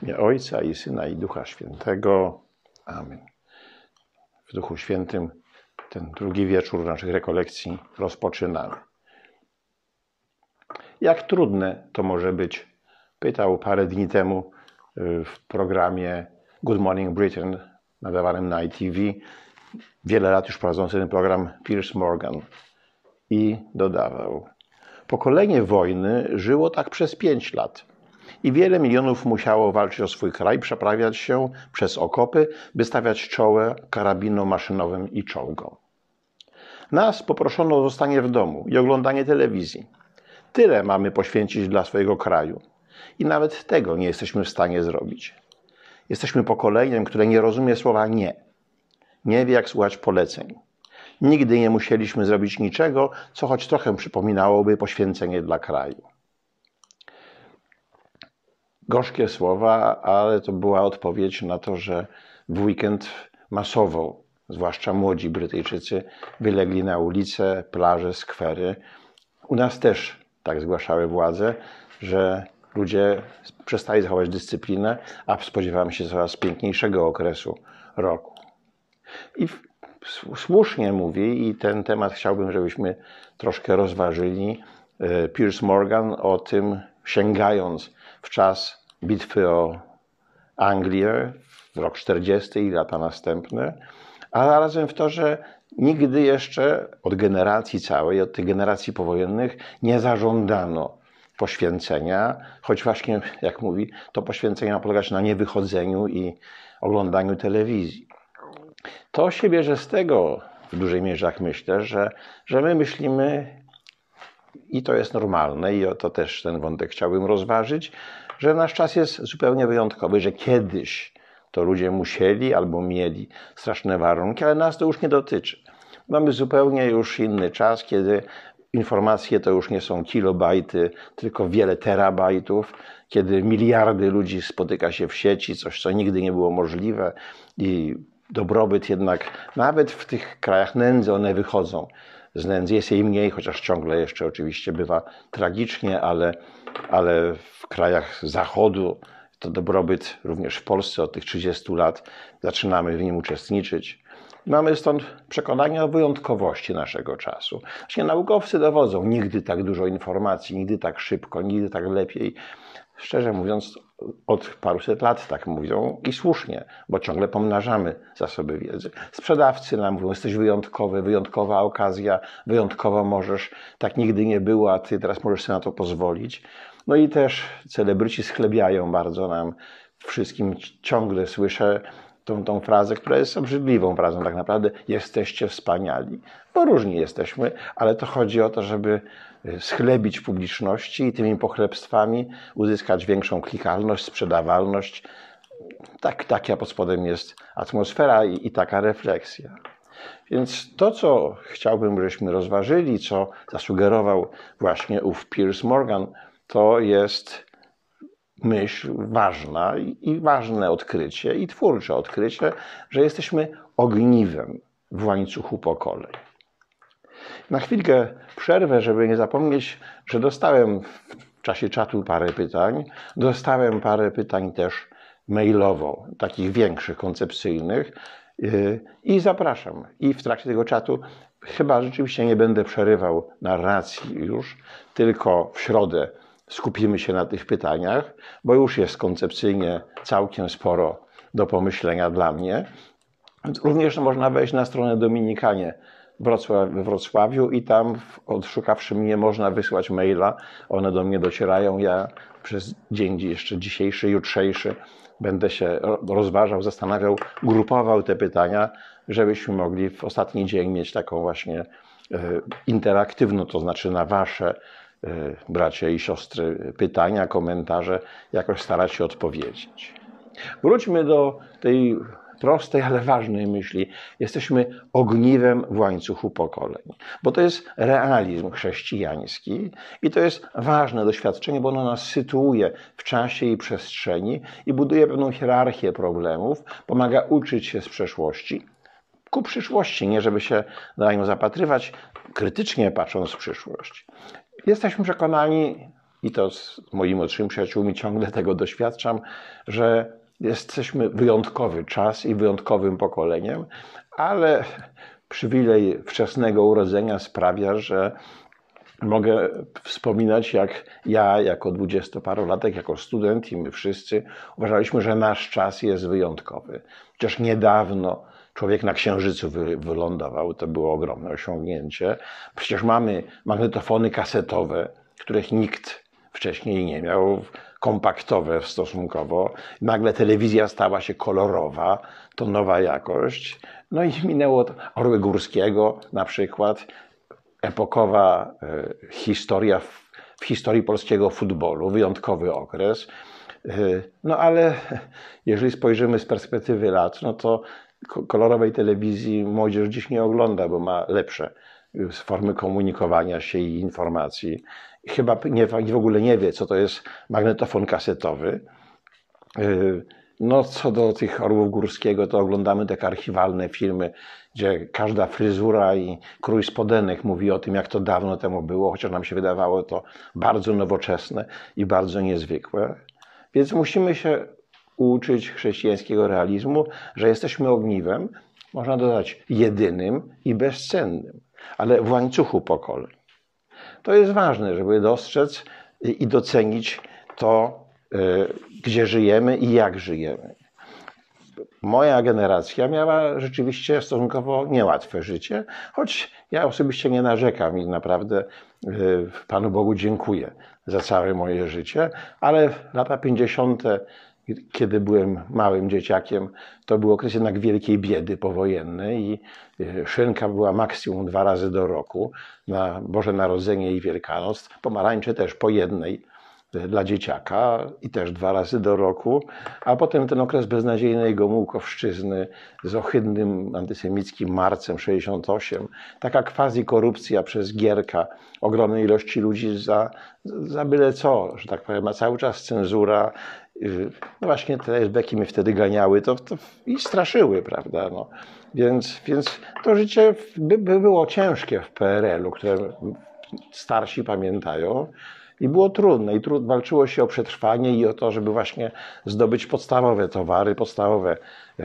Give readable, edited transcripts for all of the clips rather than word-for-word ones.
W imię Ojca i Syna i Ducha Świętego. Amen. W Duchu Świętym ten drugi wieczór naszych rekolekcji rozpoczynamy. Jak trudne to może być? Pytał parę dni temu w programie Good Morning Britain nadawanym na ITV, wiele lat już prowadzący ten program, Piers Morgan. I dodawał: pokolenie wojny żyło tak przez 5 lat. I wiele milionów musiało walczyć o swój kraj, przeprawiać się przez okopy, by stawiać czołę karabinom maszynowym i czołgom. Nas poproszono o zostanie w domu i oglądanie telewizji. Tyle mamy poświęcić dla swojego kraju. I nawet tego nie jesteśmy w stanie zrobić. Jesteśmy pokoleniem, które nie rozumie słowa nie. Nie wie, jak słuchać poleceń. Nigdy nie musieliśmy zrobić niczego, co choć trochę przypominałoby poświęcenie dla kraju. Gorzkie słowa, ale to była odpowiedź na to, że w weekend masowo, zwłaszcza młodzi Brytyjczycy, wylegli na ulice, plaże, skwery. U nas też tak zgłaszały władze, że ludzie przestali zachować dyscyplinę, a spodziewamy się coraz piękniejszego okresu roku. I słusznie mówi, i ten temat chciałbym, żebyśmy troszkę rozważyli, Piers Morgan o tym, sięgając w czas bitwy o Anglię, w rok 40 i lata następne, a zarazem w to, że nigdy jeszcze od generacji całej, od tych generacji powojennych nie zażądano poświęcenia, choć właśnie, jak mówi, to poświęcenie ma polegać na niewychodzeniu i oglądaniu telewizji. To się bierze z tego, w dużej mierze, jak myślę, że my myślimy, i to jest normalne, i to też ten wątek chciałbym rozważyć, że nasz czas jest zupełnie wyjątkowy, że kiedyś to ludzie musieli albo mieli straszne warunki, ale nas to już nie dotyczy. Mamy zupełnie już inny czas, kiedy informacje to już nie są kilobajty, tylko wiele terabajtów, kiedy miliardy ludzi spotyka się w sieci, coś co nigdy nie było możliwe i dobrobyt jednak, nawet w tych krajach nędzy one wychodzą. Z nędzy jest jej mniej, chociaż ciągle jeszcze oczywiście bywa tragicznie, ale w krajach Zachodu to dobrobyt, również w Polsce od tych 30 lat zaczynamy w nim uczestniczyć. Mamy stąd przekonanie o wyjątkowości naszego czasu. Właśnie naukowcy dowodzą, nigdy tak dużo informacji, nigdy tak szybko, nigdy tak lepiej. Szczerze mówiąc, od paruset lat tak mówią i słusznie, bo ciągle pomnażamy zasoby wiedzy. Sprzedawcy nam mówią, jesteś wyjątkowy, wyjątkowa okazja, wyjątkowo możesz, tak nigdy nie było, a ty teraz możesz sobie na to pozwolić. No i też celebryci schlebiają bardzo nam wszystkim. Ciągle słyszę tą frazę, która jest obrzydliwą frazą tak naprawdę, jesteście wspaniali. Bo różni jesteśmy, ale to chodzi o to, żeby schlebić w publiczności i tymi pochlebstwami uzyskać większą klikalność, sprzedawalność. Taka pod spodem jest atmosfera i taka refleksja. Więc to, co chciałbym, żebyśmy rozważyli, co zasugerował właśnie ów Piers Morgan, to jest myśl ważna i ważne odkrycie i twórcze odkrycie, że jesteśmy ogniwem w łańcuchu pokoleń. Na chwilkę przerwę, żeby nie zapomnieć, że dostałem w czasie czatu parę pytań. Dostałem parę pytań też mailowo, takich większych, koncepcyjnych i zapraszam. I w trakcie tego czatu chyba rzeczywiście nie będę przerywał narracji już, tylko w środę skupimy się na tych pytaniach, bo już jest koncepcyjnie całkiem sporo do pomyślenia dla mnie. Również można wejść na stronę Dominikanie we Wrocławiu i tam, odszukawszy mnie, można wysłać maila. One do mnie docierają. Ja przez dzień jeszcze dzisiejszy, jutrzejszy będę się rozważał, zastanawiał, grupował te pytania, żebyśmy mogli w ostatni dzień mieć taką właśnie interaktywną, to znaczy na wasze, bracia i siostry, pytania, komentarze, jakoś starać się odpowiedzieć. Wróćmy do tej prostej, ale ważnej myśli. Jesteśmy ogniwem w łańcuchu pokoleń, bo to jest realizm chrześcijański i to jest ważne doświadczenie, bo ono nas sytuuje w czasie i przestrzeni i buduje pewną hierarchię problemów, pomaga uczyć się z przeszłości ku przyszłości, nie żeby się na nią zapatrywać, krytycznie patrząc w przyszłość. Jesteśmy przekonani, i to z moimi młodszymi przyjaciółmi ciągle tego doświadczam, że jesteśmy wyjątkowy czas i wyjątkowym pokoleniem, ale przywilej wczesnego urodzenia sprawia, że mogę wspominać, jak ja jako dwudziestoparolatek, jako student i my wszyscy uważaliśmy, że nasz czas jest wyjątkowy. Chociaż niedawno człowiek na Księżycu wylądował, to było ogromne osiągnięcie. Przecież mamy magnetofony kasetowe, których nikt wcześniej nie miał, kompaktowe stosunkowo. Nagle telewizja stała się kolorowa, to nowa jakość. No i minęło Orły Górskiego na przykład, epokowa historia w historii polskiego futbolu, wyjątkowy okres. No ale jeżeli spojrzymy z perspektywy lat, no to kolorowej telewizji młodzież dziś nie ogląda, bo ma lepsze formy komunikowania się i informacji. Chyba w ogóle nie wie, co to jest magnetofon kasetowy. No co do tych Orłów Górskiego, to oglądamy takie archiwalne filmy, gdzie każda fryzura i krój spodenek mówi o tym, jak to dawno temu było, chociaż nam się wydawało to bardzo nowoczesne i bardzo niezwykłe. Więc musimy się uczyć chrześcijańskiego realizmu, że jesteśmy ogniwem, można dodać jedynym i bezcennym, ale w łańcuchu pokoleń. To jest ważne, żeby dostrzec i docenić to, gdzie żyjemy i jak żyjemy. Moja generacja miała rzeczywiście stosunkowo niełatwe życie, choć ja osobiście nie narzekam i naprawdę Panu Bogu dziękuję za całe moje życie, ale lata 50., kiedy byłem małym dzieciakiem, to był okres jednak wielkiej biedy powojennej i szynka była maksimum 2 razy do roku, na Boże Narodzenie i Wielkanoc, pomarańcze też po jednej dla dzieciaka i też 2 razy do roku, a potem ten okres beznadziejnej Gomułkowszczyzny z ohydnym antysemickim marcem 68, taka quasi korupcja przez Gierka, ogromnej ilości ludzi za byle co, że tak powiem, a cały czas cenzura. No właśnie te esbeki mnie wtedy ganiały i straszyły, prawda? No. Więc to życie było ciężkie w PRL-u, które starsi pamiętają. I było trudne i walczyło się o przetrwanie i o to, żeby właśnie zdobyć podstawowe towary, podstawowe,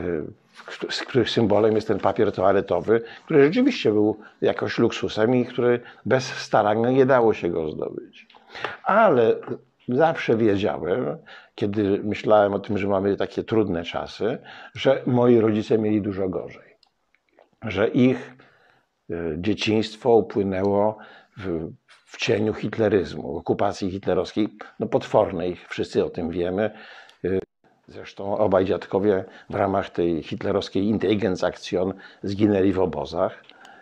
z których symbolem jest ten papier toaletowy, który rzeczywiście był jakoś luksusem i który bez starania nie dało się go zdobyć. Ale zawsze wiedziałem, kiedy myślałem o tym, że mamy takie trudne czasy, że moi rodzice mieli dużo gorzej. Że ich dzieciństwo upłynęło w cieniu hitleryzmu, okupacji hitlerowskiej, no potwornej, wszyscy o tym wiemy. Zresztą obaj dziadkowie w ramach tej hitlerowskiej Intelligenzaktion zginęli w obozach.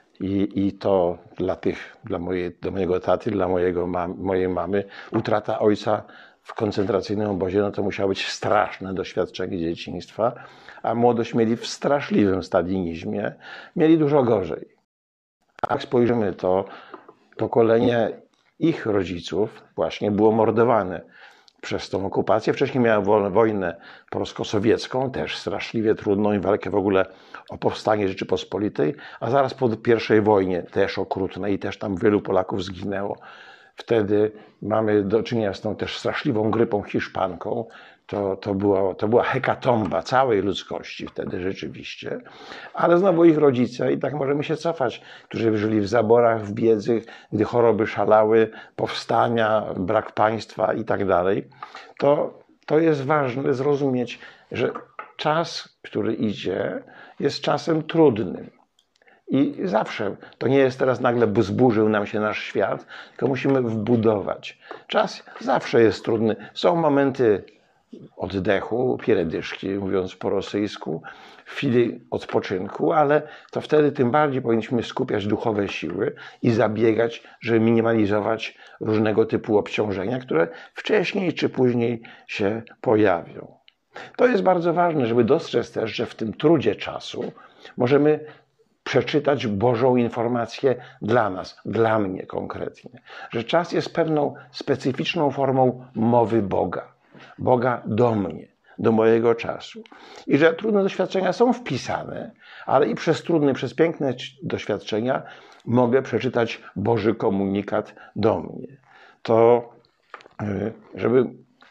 I to dla mojego taty, dla mojej mamy, utrata ojca w koncentracyjnym obozie, no to musiało być straszne doświadczenie dzieciństwa, a młodość mieli w straszliwym stalinizmie, mieli dużo gorzej. A jak spojrzymy, to pokolenie ich rodziców właśnie było mordowane przez tą okupację. Wcześniej miała wojnę polsko-sowiecką, też straszliwie trudną i walkę w ogóle o powstanie Rzeczypospolitej, a zaraz po I wojnie też okrutnej i też tam wielu Polaków zginęło. Wtedy mamy do czynienia z tą też straszliwą grypą hiszpanką. To była hekatomba całej ludzkości wtedy rzeczywiście. Ale znowu ich rodzice, i tak możemy się cofać, którzy żyli w zaborach, w biedzy, gdy choroby szalały, powstania, brak państwa i tak dalej. To jest ważne zrozumieć, że czas, który idzie, jest czasem trudnym. I zawsze, to nie jest teraz nagle, by zburzył nam się nasz świat, tylko musimy wbudować. Czas zawsze jest trudny. Są momenty oddechu, pieredyszki, mówiąc po rosyjsku, chwili odpoczynku, ale to wtedy tym bardziej powinniśmy skupiać duchowe siły i zabiegać, żeby minimalizować różnego typu obciążenia, które wcześniej czy później się pojawią. To jest bardzo ważne, żeby dostrzec też, że w tym trudzie czasu możemy przeczytać Bożą informację dla nas, dla mnie konkretnie. Że czas jest pewną specyficzną formą mowy Boga. Boga do mnie, do mojego czasu. I że trudne doświadczenia są wpisane, ale i przez trudne, przez piękne doświadczenia mogę przeczytać Boży komunikat do mnie. To żeby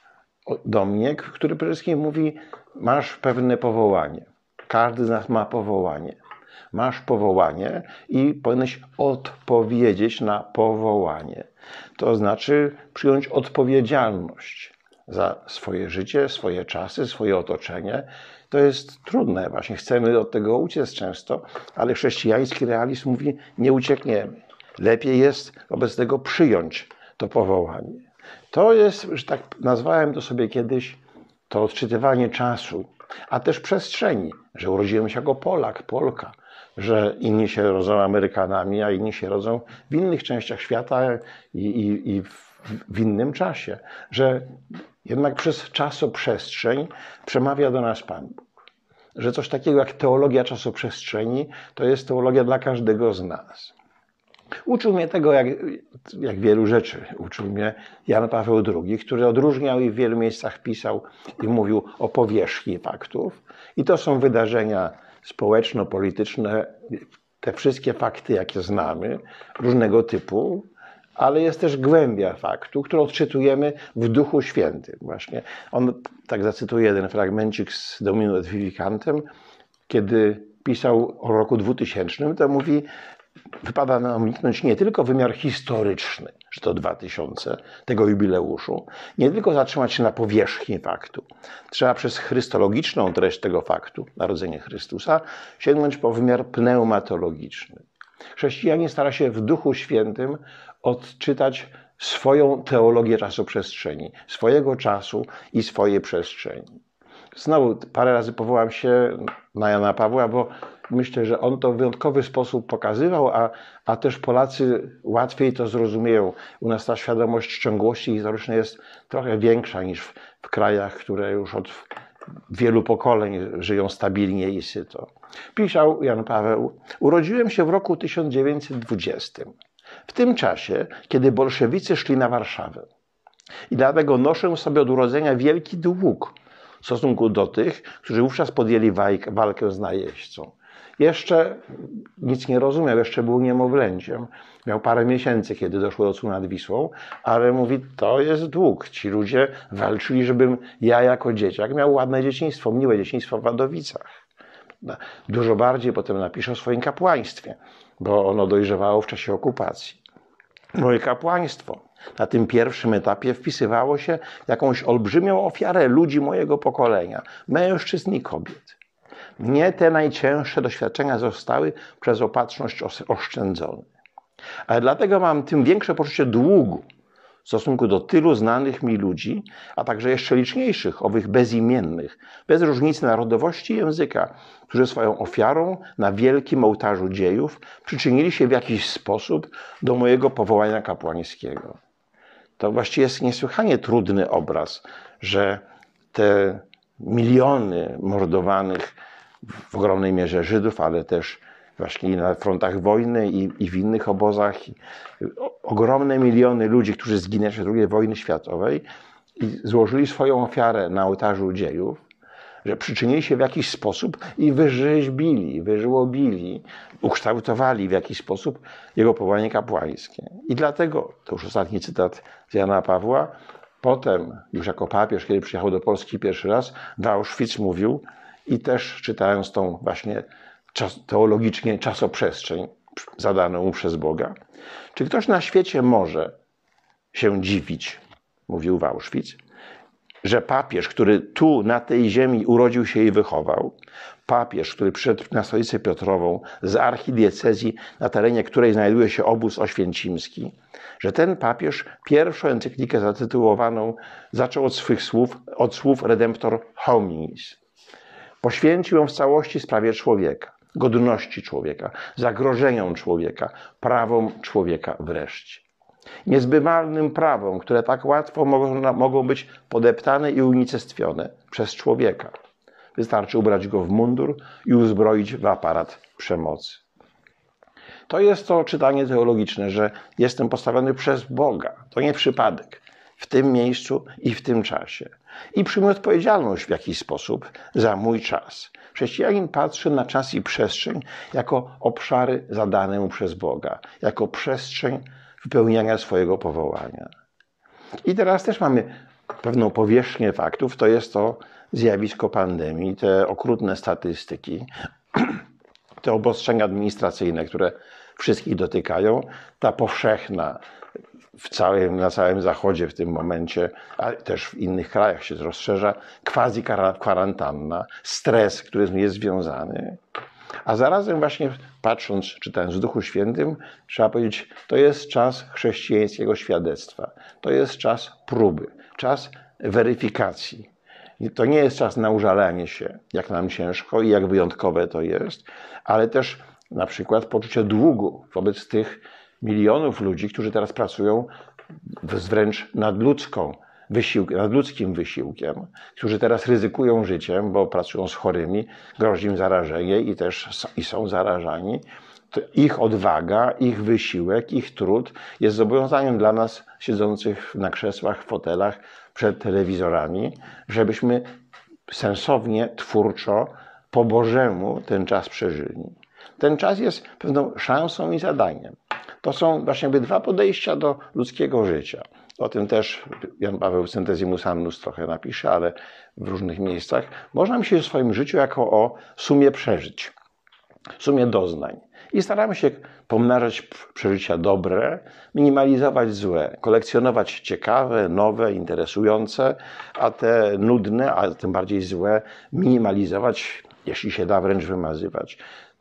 do mnie, który przede wszystkim mówi, masz pewne powołanie. Każdy z nas ma powołanie. Masz powołanie i powinieneś odpowiedzieć na powołanie. To znaczy przyjąć odpowiedzialność za swoje życie, swoje czasy, swoje otoczenie. To jest trudne. Właśnie chcemy od tego uciec często, ale chrześcijański realizm mówi, nie uciekniemy. Lepiej jest wobec tego przyjąć to powołanie. To jest, że tak nazwałem to sobie kiedyś, to odczytywanie czasu, a też przestrzeni, że urodziłem się jako Polak, Polka, że inni się rodzą Amerykanami, a inni się rodzą w innych częściach świata i w innym czasie, że jednak przez czasoprzestrzeń przemawia do nas Pan Bóg. Że coś takiego jak teologia czasoprzestrzeni to jest teologia dla każdego z nas. Uczył mnie tego, jak wielu rzeczy. Uczył mnie Jan Paweł II, który odróżniał i w wielu miejscach pisał i mówił o powierzchni faktów. I to są wydarzenia społeczno-polityczne, te wszystkie fakty, jakie znamy, różnego typu, ale jest też głębia faktu, którą odczytujemy w Duchu Świętym. Właśnie on, tak zacytuję jeden fragmencik z Domino et Vivicantem, kiedy pisał o roku 2000, to mówi, wypada nam uniknąć nie tylko wymiar historyczny, że to 2000, tego jubileuszu, nie tylko zatrzymać się na powierzchni faktu. Trzeba przez chrystologiczną treść tego faktu, narodzenie Chrystusa, sięgnąć po wymiar pneumatologiczny. Chrześcijanin stara się w Duchu Świętym odczytać swoją teologię czasoprzestrzeni, swojego czasu i swojej przestrzeni. Znowu parę razy powołam się na Jana Pawła, bo myślę, że on to w wyjątkowy sposób pokazywał, a też Polacy łatwiej to zrozumieją. U nas ta świadomość ciągłości historycznej jest trochę większa niż w krajach, które już od wielu pokoleń żyją stabilnie i syto. Pisał Jan Paweł, urodziłem się w roku 1920. W tym czasie, kiedy bolszewicy szli na Warszawę. I dlatego noszę sobie od urodzenia wielki dług w stosunku do tych, którzy wówczas podjęli walkę z najeźdźcą. Jeszcze nic nie rozumiał, jeszcze był niemowlęciem. Miał parę miesięcy, kiedy doszło do cudu nad Wisłą, ale mówi, to jest dług. Ci ludzie walczyli, żebym ja jako dzieciak miał ładne dzieciństwo, miłe dzieciństwo w Wadowicach. Dużo bardziej potem napisze o swoim kapłaństwie, bo ono dojrzewało w czasie okupacji. Moje kapłaństwo na tym pierwszym etapie wpisywało się w jakąś olbrzymią ofiarę ludzi mojego pokolenia, mężczyzn i kobiet. Mnie te najcięższe doświadczenia zostały przez opatrzność oszczędzone. Ale dlatego mam tym większe poczucie długu w stosunku do tylu znanych mi ludzi, a także jeszcze liczniejszych, owych bezimiennych, bez różnicy narodowości i języka, którzy swoją ofiarą na wielkim ołtarzu dziejów przyczynili się w jakiś sposób do mojego powołania kapłańskiego. To właściwie jest niesłychanie trudny obraz, że te miliony mordowanych w ogromnej mierze Żydów, ale też właśnie na frontach wojny i w innych obozach, ogromne miliony ludzi, którzy zginęli w II wojny światowej i złożyli swoją ofiarę na ołtarzu dziejów, że przyczynili się w jakiś sposób i wyrzeźbili, wyżłobili, ukształtowali w jakiś sposób jego powołanie kapłańskie. I dlatego, to już ostatni cytat z Jana Pawła, potem już jako papież, kiedy przyjechał do Polski pierwszy raz, w Auschwitz mówił i też czytając tą właśnie teologicznie czasoprzestrzeń zadaną mu przez Boga. Czy ktoś na świecie może się dziwić, mówił w Auschwitz, że papież, który tu na tej ziemi urodził się i wychował, papież, który przyszedł na stolicę Piotrową z archidiecezji, na terenie której znajduje się obóz oświęcimski, że ten papież pierwszą encyklikę zatytułowaną zaczął od słów Redemptor hominis. Poświęcił ją w całości sprawie człowieka, godności człowieka, zagrożeniom człowieka, prawom człowieka wreszcie. Niezbywalnym prawom, które tak łatwo mogą być podeptane i unicestwione przez człowieka. Wystarczy ubrać go w mundur i uzbroić w aparat przemocy. To jest to czytanie teologiczne, że jestem postawiony przez Boga. To nie przypadek. W tym miejscu i w tym czasie. I przyjmuję odpowiedzialność w jakiś sposób za mój czas. Chrześcijanin patrzy na czas i przestrzeń jako obszary zadane mu przez Boga, jako przestrzeń wypełniania swojego powołania. I teraz też mamy pewną powierzchnię faktów, to jest to zjawisko pandemii, te okrutne statystyki, te obostrzenia administracyjne, które wszystkich dotykają, ta powszechna na całym Zachodzie w tym momencie, a też w innych krajach się rozszerza, quasi-kwarantanna, stres, który z nim jest związany. A zarazem właśnie patrząc, czytając w Duchu Świętym, trzeba powiedzieć, to jest czas chrześcijańskiego świadectwa. To jest czas próby, czas weryfikacji. I to nie jest czas na użalanie się, jak nam ciężko i jak wyjątkowe to jest, ale też na przykład poczucie długu wobec tych milionów ludzi, którzy teraz pracują z wręcz nadludzkim wysiłkiem, którzy teraz ryzykują życiem, bo pracują z chorymi, grozi im zarażenie i są zarażani. To ich odwaga, ich wysiłek, ich trud jest zobowiązaniem dla nas siedzących na krzesłach, w fotelach, przed telewizorami, żebyśmy sensownie, twórczo, po Bożemu ten czas przeżyli. Ten czas jest pewną szansą i zadaniem. To są właśnie dwa podejścia do ludzkiego życia. O tym też Jan Paweł w Centesimus Annus trochę napisze, ale w różnych miejscach. Można myśleć o swoim życiu jako o sumie przeżyć, sumie doznań. I staramy się pomnażać przeżycia dobre, minimalizować złe, kolekcjonować ciekawe, nowe, interesujące, a te nudne, a tym bardziej złe, minimalizować, jeśli się da, wręcz wymazywać.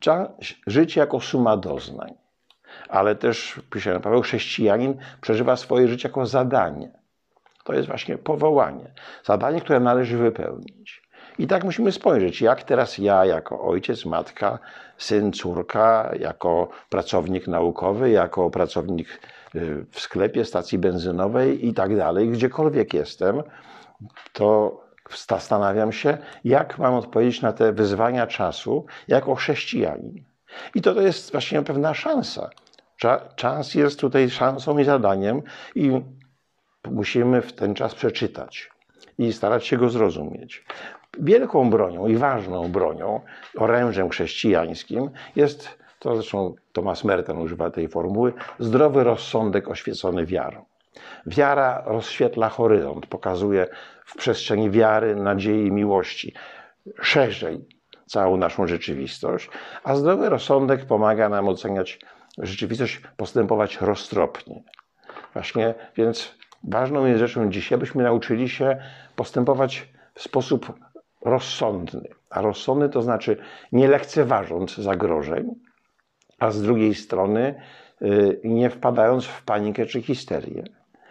Życie jako suma doznań. Ale też, pisze Paweł, chrześcijanin przeżywa swoje życie jako zadanie. To jest właśnie powołanie. Zadanie, które należy wypełnić. I tak musimy spojrzeć, jak teraz ja, jako ojciec, matka, syn, córka, jako pracownik naukowy, jako pracownik w sklepie, stacji benzynowej i tak dalej, gdziekolwiek jestem, to zastanawiam się, jak mam odpowiedzieć na te wyzwania czasu jako chrześcijanin. I to jest właśnie pewna szansa. Czas jest tutaj szansą i zadaniem i musimy w ten czas przeczytać i starać się go zrozumieć. Wielką bronią i ważną bronią, orężem chrześcijańskim jest, to zresztą Thomas Merton używa tej formuły, zdrowy rozsądek oświecony wiarą. Wiara rozświetla horyzont, pokazuje w przestrzeni wiary, nadziei i miłości szerzej całą naszą rzeczywistość, a zdrowy rozsądek pomaga nam oceniać rzeczywistość, postępować roztropnie. Właśnie, więc ważną jest rzeczą dzisiaj, byśmy nauczyli się postępować w sposób rozsądny. A rozsądny to znaczy nie lekceważąc zagrożeń, a z drugiej strony nie wpadając w panikę czy histerię.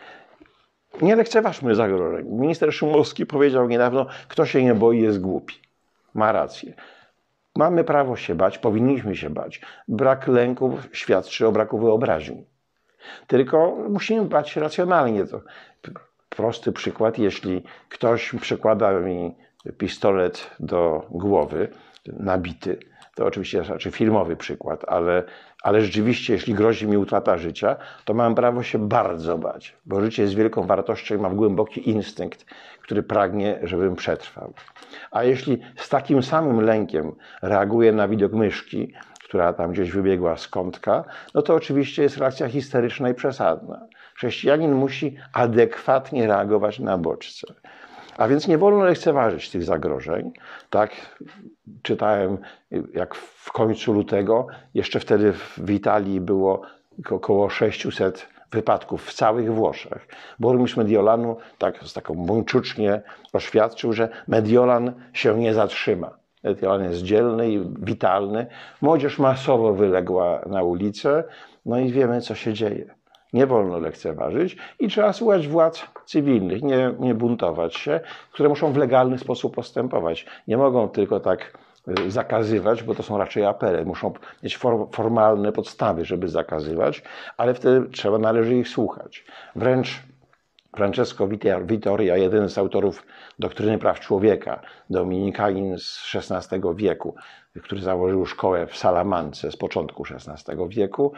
Nie lekceważmy zagrożeń. Minister Szumowski powiedział niedawno, kto się nie boi, jest głupi. Ma rację. Mamy prawo się bać, powinniśmy się bać. Brak lęku świadczy o braku wyobraźni. Tylko musimy bać się racjonalnie. To prosty przykład, jeśli ktoś przykłada mi pistolet do głowy, nabity, to oczywiście znaczy filmowy przykład, ale rzeczywiście, jeśli grozi mi utrata życia, to mam prawo się bardzo bać, bo życie jest wielką wartością i mam głęboki instynkt, który pragnie, żebym przetrwał. A jeśli z takim samym lękiem reaguję na widok myszki, która tam gdzieś wybiegła z kątka, no to oczywiście jest reakcja histeryczna i przesadna. Chrześcijanin musi adekwatnie reagować na bodźce. A więc nie wolno lekceważyć tych zagrożeń. Tak czytałem, jak w końcu lutego, jeszcze wtedy w Italii było około 600 wypadków w całych Włoszech. Burmistrz Mediolanu z taką buńczucznie oświadczył, że Mediolan się nie zatrzyma. Mediolan jest dzielny i witalny. Młodzież masowo wyległa na ulicę, no i wiemy, co się dzieje. Nie wolno lekceważyć i trzeba słuchać władz cywilnych, nie buntować się, które muszą w legalny sposób postępować. Nie mogą tylko tak zakazywać, bo to są raczej apele. Muszą mieć formalne podstawy, żeby zakazywać, ale wtedy należy ich słuchać. Wręcz Francesco Vittoria, jeden z autorów doktryny praw człowieka, dominikanin z XVI wieku, który założył szkołę w Salamance z początku XVI wieku,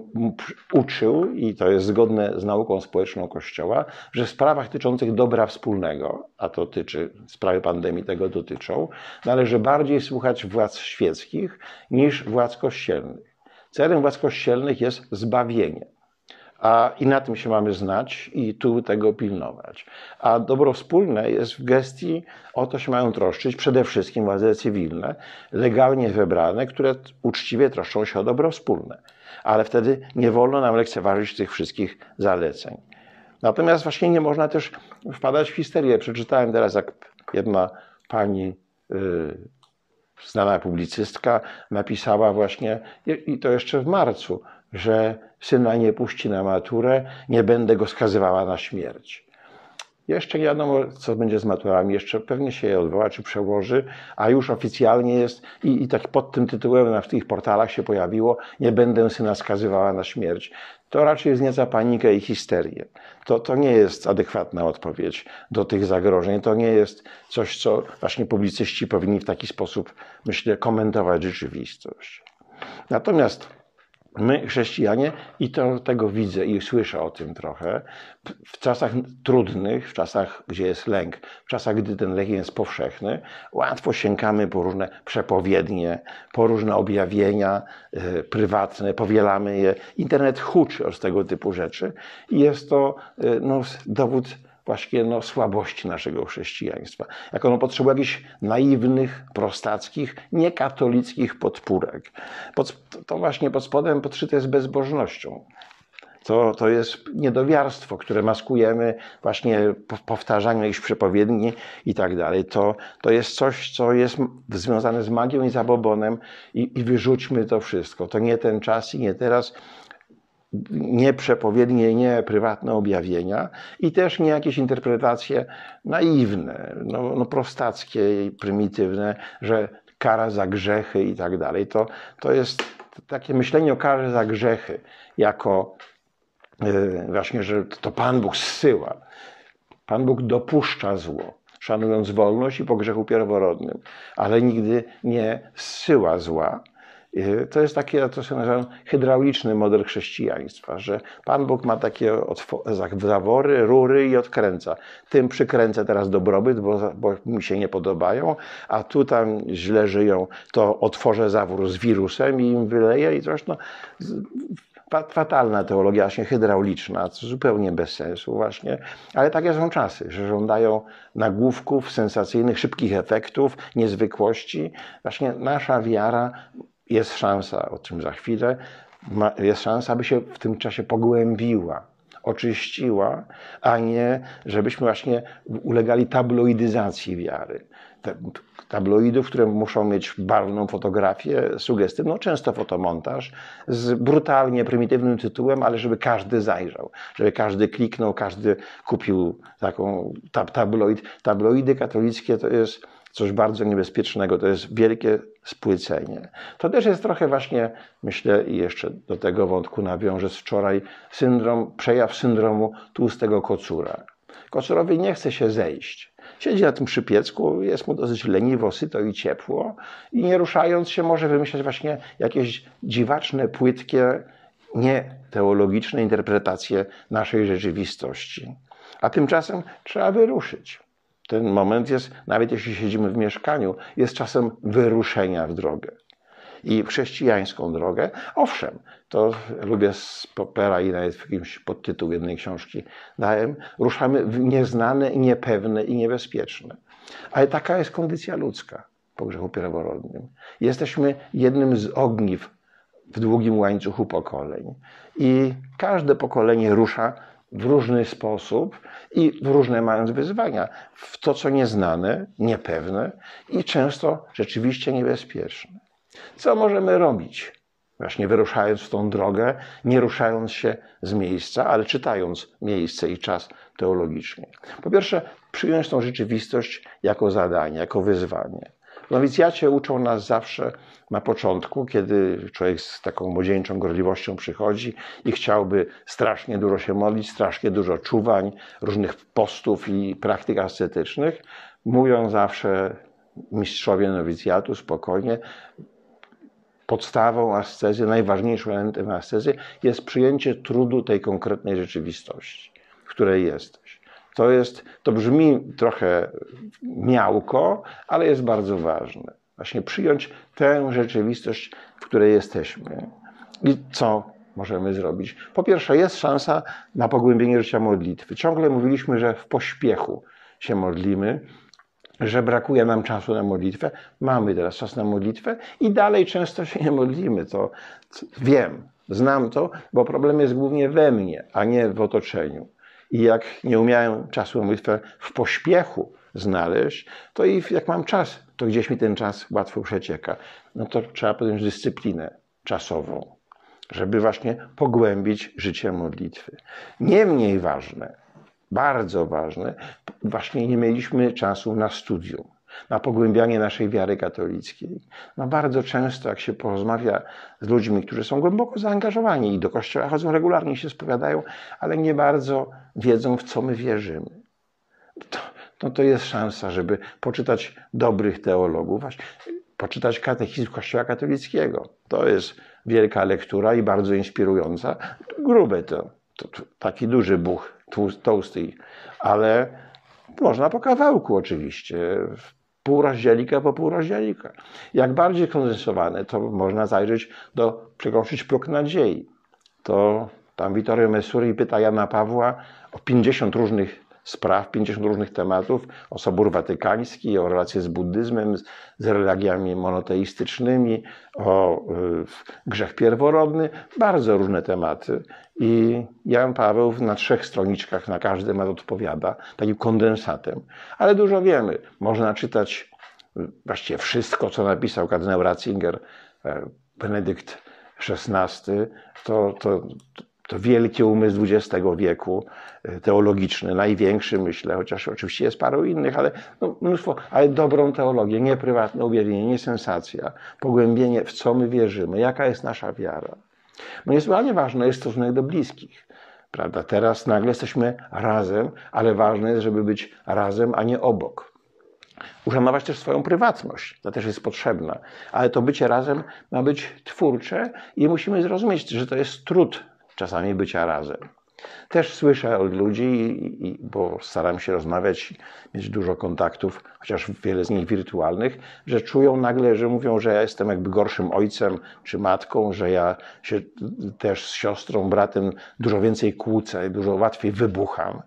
uczył, i to jest zgodne z nauką społeczną Kościoła, że w sprawach dotyczących dobra wspólnego, a to sprawy pandemii tego dotyczą, należy bardziej słuchać władz świeckich niż władz kościelnych. Celem władz kościelnych jest zbawienie. I na tym się mamy znać i tu tego pilnować. A dobro wspólne jest w gestii, o to się mają troszczyć przede wszystkim władze cywilne, legalnie wybrane, które uczciwie troszczą się o dobro wspólne. Ale wtedy nie wolno nam lekceważyć tych wszystkich zaleceń. Natomiast właśnie nie można też wpadać w histerię. Przeczytałem teraz, jak jedna pani, znana publicystka, napisała właśnie, i to jeszcze w marcu, że syna nie puści na maturę, nie będę go skazywała na śmierć. Jeszcze nie wiadomo, co będzie z maturami, jeszcze pewnie się je odwoła czy przełoży, a już oficjalnie jest i tak pod tym tytułem w tych portalach się pojawiło: nie będę syna skazywała na śmierć. To raczej wznieca panikę i histerię. To nie jest adekwatna odpowiedź do tych zagrożeń. To nie jest coś, co właśnie publicyści powinni w taki sposób, myślę, komentować rzeczywistość. Natomiast my, chrześcijanie, i tego widzę i słyszę o tym trochę, w czasach trudnych, w czasach, gdzie jest lęk, w czasach, gdy ten lęk jest powszechny, łatwo sięgamy po różne przepowiednie, po różne objawienia prywatne, powielamy je. Internet huczy od tego typu rzeczy i jest to dowód właśnie słabości naszego chrześcijaństwa. Jak ono potrzebuje jakichś naiwnych, prostackich, niekatolickich podpórek. To właśnie pod spodem podszyte jest bezbożnością. To jest niedowiarstwo, które maskujemy właśnie powtarzaniem jakichś przepowiedni i tak dalej. To jest coś, co jest związane z magią i zabobonem i wyrzućmy to wszystko. To nie ten czas i nie teraz. Nie przepowiednie, nie prywatne objawienia i też nie jakieś interpretacje naiwne, prostackie i prymitywne, że kara za grzechy i tak dalej. To jest takie myślenie o karze za grzechy, jako właśnie, że to Pan Bóg zsyła. Pan Bóg dopuszcza zło, szanując wolność i po grzechu pierworodnym, ale nigdy nie zsyła zła. To jest takie, to się nazywa hydrauliczny model chrześcijaństwa, że Pan Bóg ma takie zawory, rury i odkręca. Tym przykręcę teraz dobrobyt, bo mi się nie podobają, a tu tam źle żyją, to otworzę zawór z wirusem i im wyleję i coś. Fatalna teologia, właśnie hydrauliczna, co zupełnie bez sensu właśnie, ale takie są czasy, że żądają nagłówków, sensacyjnych, szybkich efektów, niezwykłości. Właśnie nasza wiara, jest szansa, o czym za chwilę, jest szansa, aby się w tym czasie pogłębiła, oczyściła, a nie żebyśmy właśnie ulegali tabloidyzacji wiary. Tabloidów, które muszą mieć barwną fotografię, sugestywną, często fotomontaż, z brutalnie prymitywnym tytułem, ale żeby każdy zajrzał, żeby każdy kliknął, każdy kupił taką tabloid. Tabloidy katolickie to jest coś bardzo niebezpiecznego, to jest wielkie spłycenie. To też jest trochę właśnie, myślę, i jeszcze do tego wątku nawiążę z wczoraj, przejaw syndromu tłustego kocura. Kocurowi nie chce się zejść. Siedzi na tym przypiecku, jest mu dosyć leniwo, syto i ciepło i nie ruszając się może wymyślać właśnie jakieś dziwaczne, płytkie, nieteologiczne interpretacje naszej rzeczywistości. A tymczasem trzeba wyruszyć. Ten moment jest, nawet jeśli siedzimy w mieszkaniu, jest czasem wyruszenia w drogę. I w chrześcijańską drogę, owszem, to lubię z Poppera i nawet w jakimś podtytuł jednej książki dałem, ruszamy w nieznane, niepewne i niebezpieczne. Ale taka jest kondycja ludzka po grzechu pierworodnym. Jesteśmy jednym z ogniw w długim łańcuchu pokoleń. I każde pokolenie rusza w różny sposób i w różne mając wyzwania. W to, co nieznane, niepewne i często rzeczywiście niebezpieczne. Co możemy robić? Właśnie wyruszając w tą drogę, nie ruszając się z miejsca, ale czytając miejsce i czas teologicznie. Po pierwsze, przyjąć tą rzeczywistość jako zadanie, jako wyzwanie. W nowicjacie uczą nas zawsze na początku, kiedy człowiek z taką młodzieńczą gorliwością przychodzi i chciałby strasznie dużo się modlić, strasznie dużo czuwań, różnych postów i praktyk ascetycznych, mówią zawsze mistrzowie nowicjatu spokojnie, podstawą ascezy, najważniejszym elementem ascezy jest przyjęcie trudu tej konkretnej rzeczywistości, w której jesteś. To brzmi trochę miałko, ale jest bardzo ważne. Właśnie przyjąć tę rzeczywistość, w której jesteśmy. I co możemy zrobić? Po pierwsze, jest szansa na pogłębienie życia modlitwy. Ciągle mówiliśmy, że w pośpiechu się modlimy, że brakuje nam czasu na modlitwę. Mamy teraz czas na modlitwę i dalej często się nie modlimy. To wiem, znam to, bo problem jest głównie we mnie, a nie w otoczeniu. I jak nie umiałem czasu na modlitwę w pośpiechu znaleźć, to i jak mam czas, to gdzieś mi ten czas łatwo przecieka. No to trzeba podjąć dyscyplinę czasową, żeby właśnie pogłębić życie modlitwy. Nie mniej ważne, bardzo ważne, właśnie nie mieliśmy czasu na studium, na pogłębianie naszej wiary katolickiej. No bardzo często, jak się porozmawia z ludźmi, którzy są głęboko zaangażowani i do kościoła chodzą regularnie, się spowiadają, ale nie bardzo wiedzą, w co my wierzymy. To jest szansa, żeby poczytać dobrych teologów, właśnie poczytać katechizm Kościoła katolickiego. To jest wielka lektura i bardzo inspirująca. Grube to taki duży buch, toasty, ale można po kawałku oczywiście, pół rozdzielika po pół rozdzielika. Jak bardziej kondensowane, to można zajrzeć przekroczyć próg nadziei. To tam Vittorio Messuri pyta Jana Pawła o 50 różnych spraw, 50 różnych tematów, o Sobór Watykański, o relacje z buddyzmem, z religiami monoteistycznymi, o grzech pierworodny, bardzo różne tematy. I Jan Paweł na 3 stroniczkach na każdy temat odpowiada, takim kondensatem. Ale dużo wiemy. Można czytać właściwie wszystko, co napisał kardynał Ratzinger, Benedykt XVI, to wielki umysł XX wieku, teologiczny, największy, myślę, chociaż oczywiście jest paru innych, ale mnóstwo, ale dobrą teologię, nie prywatne objawienie, nie sensacja, pogłębienie, w co my wierzymy, jaka jest nasza wiara. Niesłychanie ważne jest stosunek do bliskich, prawda? Teraz nagle jesteśmy razem, ale ważne jest, żeby być razem, a nie obok. Uszanować też swoją prywatność, to też jest potrzebna, ale to bycie razem ma być twórcze i musimy zrozumieć, że to jest trud czasami bycia razem. Też słyszę od ludzi, bo staram się rozmawiać, mieć dużo kontaktów, chociaż wiele z nich wirtualnych, że czują nagle, że mówią, że ja jestem jakby gorszym ojcem czy matką, że ja się też z siostrą, bratem dużo więcej kłócę, dużo łatwiej wybucham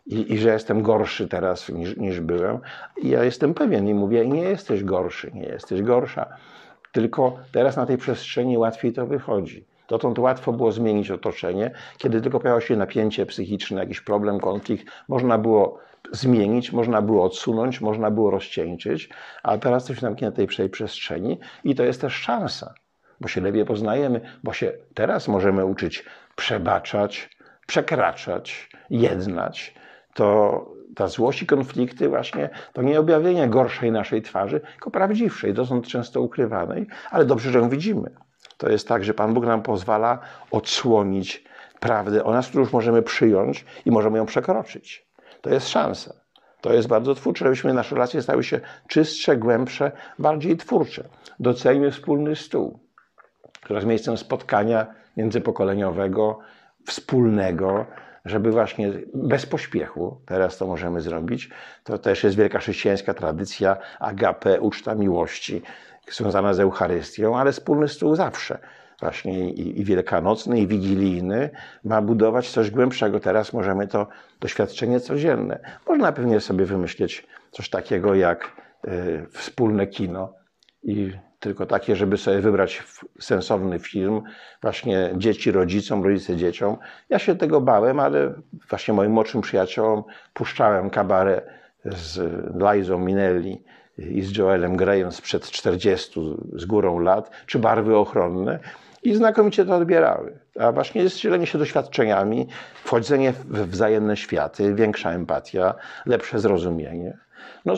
i że jestem gorszy teraz niż byłem. I ja jestem pewien i mówię, nie jesteś gorszy, nie jesteś gorsza, tylko teraz na tej przestrzeni łatwiej to wychodzi. Dotąd łatwo było zmienić otoczenie, kiedy tylko pojawiało się napięcie psychiczne, jakiś problem, konflikt, można było zmienić, można było odsunąć, można było rozcieńczyć, a teraz coś zamknięte tej przestrzeni i to jest też szansa, bo się lepiej poznajemy, bo się teraz możemy uczyć przebaczać, przekraczać, jednać. To ta złość i konflikty właśnie to nie objawienie gorszej naszej twarzy, tylko prawdziwszej, dotąd często ukrywanej, ale dobrze, że ją widzimy. To jest tak, że Pan Bóg nam pozwala odsłonić prawdę o nas, którą już możemy przyjąć i możemy ją przekroczyć. To jest szansa. To jest bardzo twórcze, żebyśmy nasze relacje stały się czystsze, głębsze, bardziej twórcze. Doceńmy wspólny stół, który jest miejscem spotkania międzypokoleniowego, wspólnego, żeby właśnie bez pośpiechu, teraz to możemy zrobić. To też jest wielka chrześcijańska tradycja, agape, uczta miłości, związana z Eucharystią, ale wspólny stół zawsze, właśnie i wielkanocny, i wigilijny, ma budować coś głębszego. Teraz możemy to doświadczenie codzienne. Można pewnie sobie wymyśleć coś takiego jak wspólne kino i tylko takie, żeby sobie wybrać sensowny film, właśnie dzieci rodzicom, rodzice dzieciom. Ja się tego bałem, ale właśnie moim młodszym przyjaciołom puszczałem Kabaret z Lizą Minnelli i z Joelem Greyem sprzed 40 z górą lat, czy Barwy ochronne i znakomicie to odbierały. A właśnie jest dzielenie się doświadczeniami, wchodzenie w wzajemne światy, większa empatia, lepsze zrozumienie. No,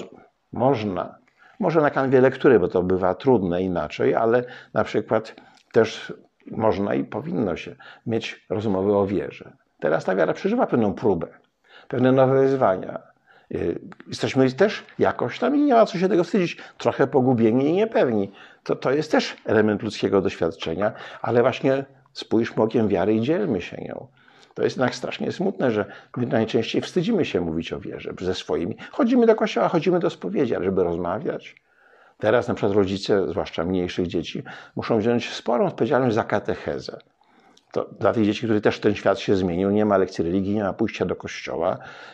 może na kanwie lektury, bo to bywa trudne inaczej, ale na przykład też można i powinno się mieć rozmowy o wierze. Teraz ta wiara przeżywa pewną próbę, pewne nowe wyzwania. Jesteśmy też jakoś tam i nie ma co się tego wstydzić, trochę pogubieni i niepewni. To jest też element ludzkiego doświadczenia, ale właśnie spójrzmy okiem wiary i dzielmy się nią. To jest jednak strasznie smutne, że my najczęściej wstydzimy się mówić o wierze ze swoimi. Chodzimy do kościoła, chodzimy do spowiedzi, ale żeby rozmawiać. Teraz na przykład rodzice, zwłaszcza mniejszych dzieci, muszą wziąć sporą odpowiedzialność za katechezę. To dla tych dzieci, które też ten świat się zmienił, nie ma lekcji religii, nie ma pójścia do kościoła,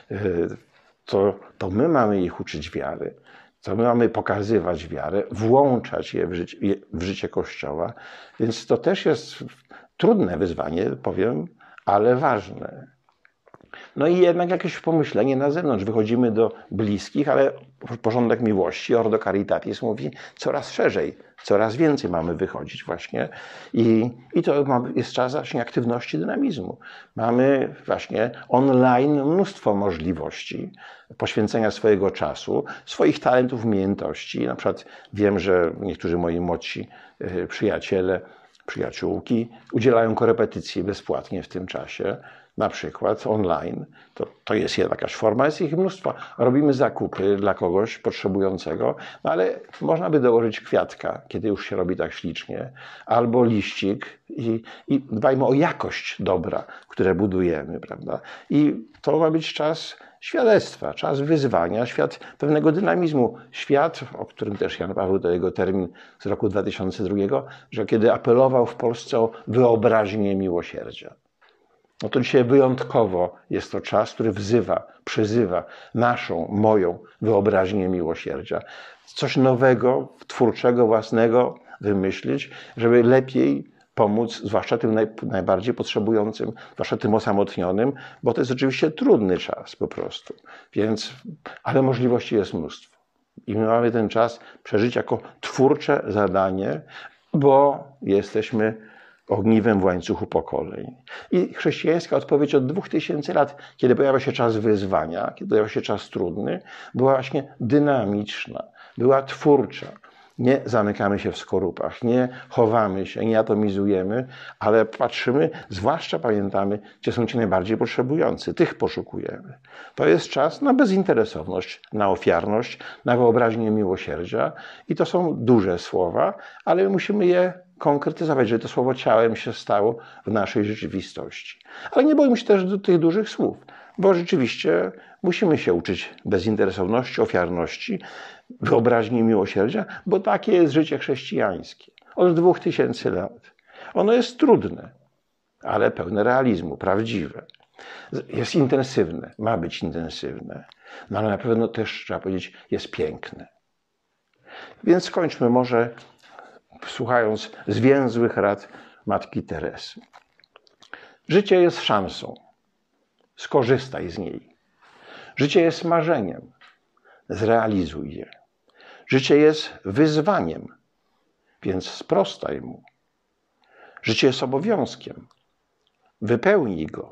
to my mamy ich uczyć wiary. To my mamy pokazywać wiarę, włączać je w życie Kościoła. Więc to też jest trudne wyzwanie, powiem, ale ważne. No i jednak jakieś pomyślenie na zewnątrz. Wychodzimy do bliskich, ale porządek miłości, Ordo Caritatis mówi coraz szerzej, coraz więcej mamy wychodzić właśnie. I to jest czas właśnie aktywności, dynamizmu. Mamy właśnie online mnóstwo możliwości poświęcenia swojego czasu, swoich talentów, umiejętności. Na przykład wiem, że niektórzy moi młodsi przyjaciele, przyjaciółki udzielają korepetycji bezpłatnie w tym czasie. Na przykład online, to jest jakaś forma, jest ich mnóstwo. Robimy zakupy dla kogoś potrzebującego, no ale można by dołożyć kwiatka, kiedy już się robi tak ślicznie, albo liścik i dbajmy o jakość dobra, które budujemy, prawda? I to ma być czas świadectwa, czas wyzwania, świat pewnego dynamizmu. Świat, o którym też Jan Paweł, to jego termin z roku 2002, że kiedy apelował w Polsce o wyobraźnię miłosierdzia. No to dzisiaj wyjątkowo jest to czas, który przyzywa naszą, moją wyobraźnię miłosierdzia. Coś nowego, twórczego, własnego wymyślić, żeby lepiej pomóc, zwłaszcza tym najbardziej potrzebującym, zwłaszcza tym osamotnionym, bo to jest oczywiście trudny czas po prostu. Ale możliwości jest mnóstwo. I my mamy ten czas przeżyć jako twórcze zadanie, bo jesteśmy ogniwem w łańcuchu pokoleń. I chrześcijańska odpowiedź od 2000 lat, kiedy pojawia się czas wyzwania, kiedy pojawia się czas trudny, była właśnie dynamiczna, była twórcza. Nie zamykamy się w skorupach, nie chowamy się, nie atomizujemy, ale patrzymy, zwłaszcza pamiętamy, gdzie są ci najbardziej potrzebujący. Tych poszukujemy. To jest czas na bezinteresowność, na ofiarność, na wyobraźnię miłosierdzia. I to są duże słowa, ale musimy je konkretyzować, żeby to słowo ciałem się stało w naszej rzeczywistości. Ale nie boimy się też do tych dużych słów, bo rzeczywiście musimy się uczyć bezinteresowności, ofiarności, wyobraźni miłosierdzia, bo takie jest życie chrześcijańskie. Od 2000 lat. Ono jest trudne, ale pełne realizmu, prawdziwe. Jest intensywne, ma być intensywne, no ale na pewno też, trzeba powiedzieć, jest piękne. Więc skończmy może słuchając zwięzłych rad Matki Teresy. Życie jest szansą. Skorzystaj z niej. Życie jest marzeniem. Zrealizuj je. Życie jest wyzwaniem, więc sprostaj mu. Życie jest obowiązkiem. Wypełnij go.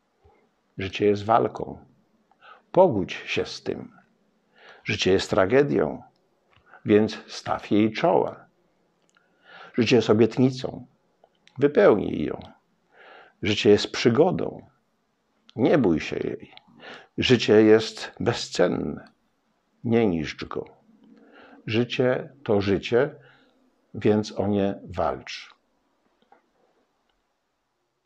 Życie jest walką. Pogódź się z tym. Życie jest tragedią, więc staw jej czoła. Życie jest obietnicą. Wypełnij ją. Życie jest przygodą. Nie bój się jej. Życie jest bezcenne. Nie niszcz go. Życie to życie, więc o nie walcz.